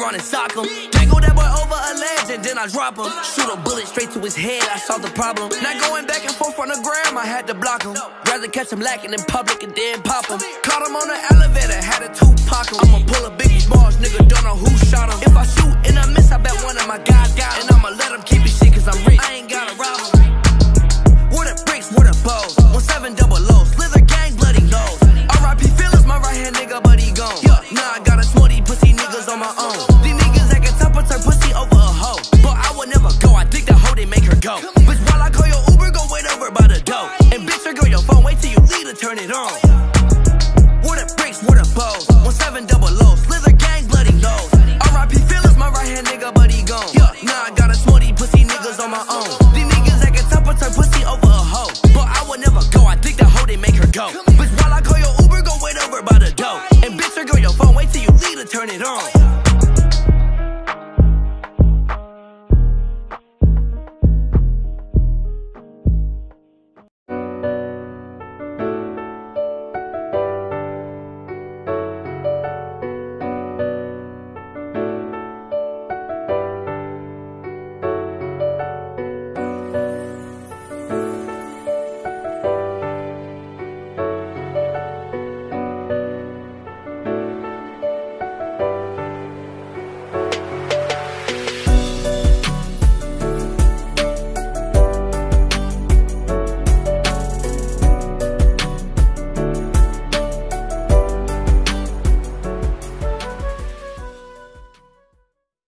around and sock him. Dangle that boy over a ledge and then I drop him. Shoot a bullet straight to his head, I solved the problem. Not going back and forth on the gram, I had to block him. Rather catch him lacking in public and then pop him. Caught him on the elevator, had a Tupac him. I'ma pull a Biggie Smalls, nigga, don't know who shot him. If I shoot and I miss, I bet one of my guys got him. And I'ma let him keep his shit cause I'm rich, I ain't gotta rob him. Where the bricks, where the bows, 17 double low, Slither gang, bloody nose. R.I.P. Phyllis, my right hand nigga, but he gone. Now I gotta smoke these pussy niggas on my own. These niggas acting tough, but turn pussy over a hoe. But I would never go, I think the hoe, they make her go. Bitch, while I call your Uber, go wait over by the door. And bitch, girl, your phone, wait till you leave to turn it on. Where the bricks, where the bows, 17 double low, Slither gang, bloody nose. R.I.P. Phyllis, my right hand nigga, but he gone. Now I gotta smoke these pussy niggas on my own. These niggas acting tough, but turn pussy over a hoe. But I would never go, I think the hoe, they make her go. Bitch, while I call your Uber, go wait over by the door. And bitch, girl, your phone, wait till you leave to turn it on.